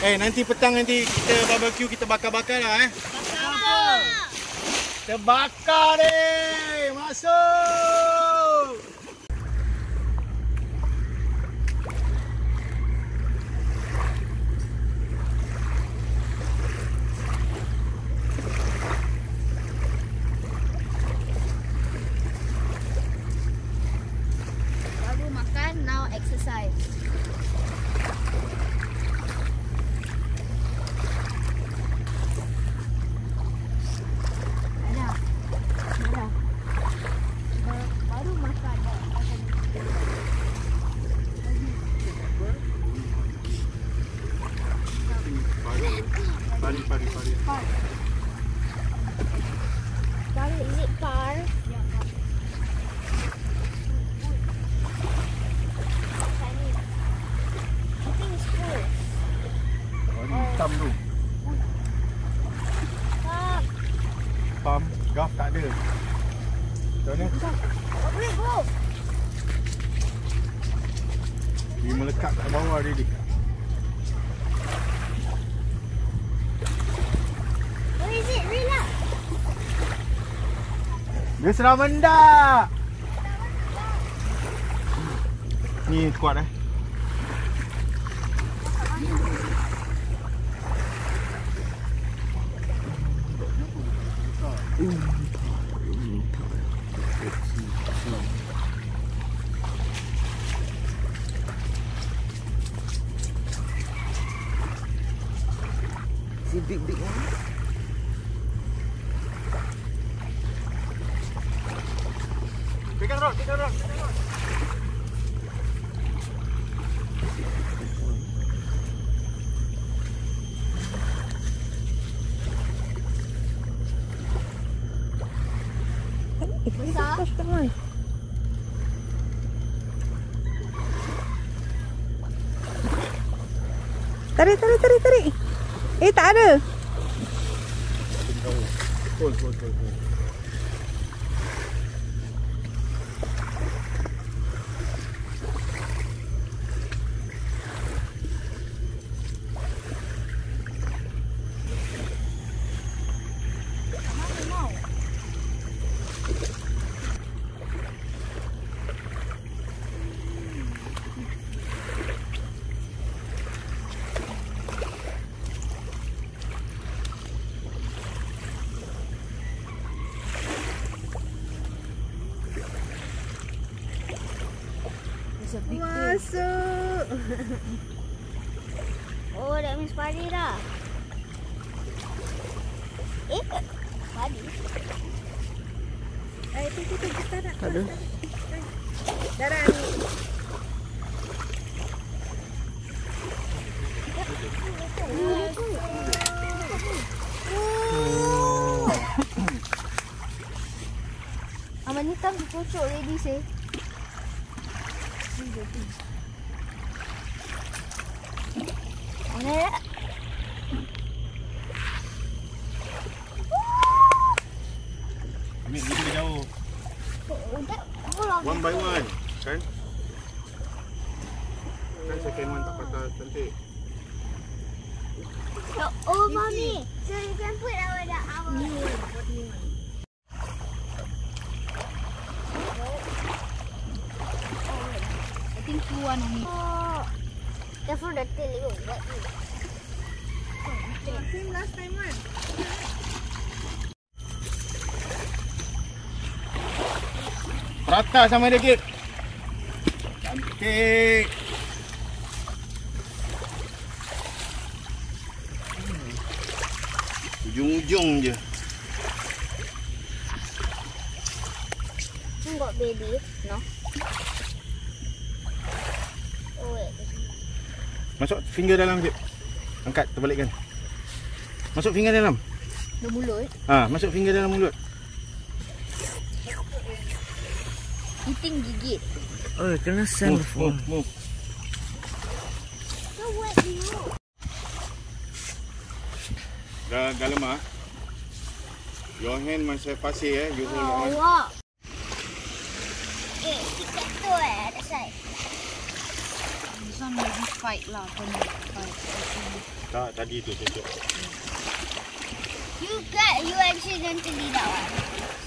Nanti petang nanti kita barbecue, kita bakar-bakar lah Bakar. Kita bakar deh. Masuk. Baru makan, now exercise. Baru makan. Pari. Pari, is it par? Yeah, par. I think it's full. Hitam tu. Par. Pam, gaf tak ada. Macam mana? Boleh go. Dia melekat kat bawah dia. Where is it? Reel lah. Dia sedang mendak. Ni kuat See big one. Pegang rod. Besar. Tarik. Tak ada. Cool. Masuk. Oh, that means padi dah. Padi. Itu kita nak. Tak ada. Darah ni. Aman hitam dikocok ready say. Mana ya? Ambil video jauh. One by one. Kan second one tak patah cantik. Oh, mommy. So you can put our new one. I think two one only. Oh, careful the tail. You got it. Same last time one. Rata sama dia Gip. Cantik. Ujung-ujung je. Got baby, no? Oh wait. Masuk finger dalam Gip. Angkat, terbalikkan. Masuk finger dalam. The mulut. Masuk finger dalam mulut. Eating gigit. Oh, kena sand before. Move. So wet you. Dah lemah. Your hand must have pasir You hold your hand. Wow. Kita tu that side. one maybe fight lah. Kena fight. Tak, tadi tu cocok. You accidentally that one.